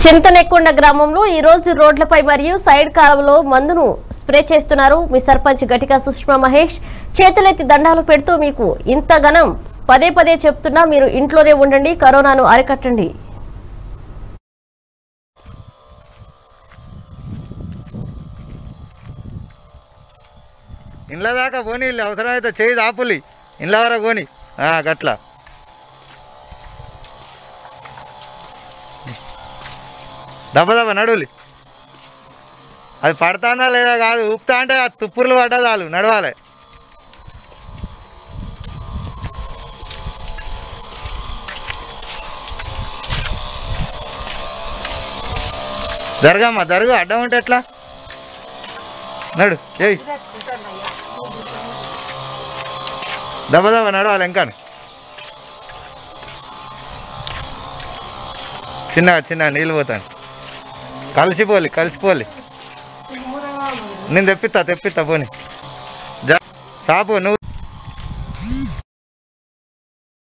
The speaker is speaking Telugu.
చింతనెక్కొండ గ్రామంలో ఈ రోజు రోడ్లపై మరియు సైడ్ కాలువలో మందును స్ప్రే చేస్తున్నారు. మీ సర్పంచ్ గటిక సుష్మా మహేష్ చేతులెత్తి దండాలు పెడుతూ మీకు ఇంత ఘనం పదే పదే చెప్తున్నా మీరు ఇంట్లోనే ఉండండి, కరోనాను అరికట్టండి. ఇండ్ల దాకా పోనీ అవసరమైతే చేయి ఆపులి ఇండ్ల వరకు పోనీ గట్ల దెబ్బ నడువులి. అది పడతాందా లేదా కాదు, ఊపుతా అంటే ఆ తుప్పుర్లు పడ్డా చాలు నడవాలి. జరగమ్మా జరుగు, అడ్డం ఉంటే ఎట్లా నడు ఏయ్ దెబ్బ నడవాలి. ఇంకా చిన్న నీళ్ళు పోతాను, కలిసిపోలి నేను తెప్పిస్తా పోనీ సాపు నువ్వు.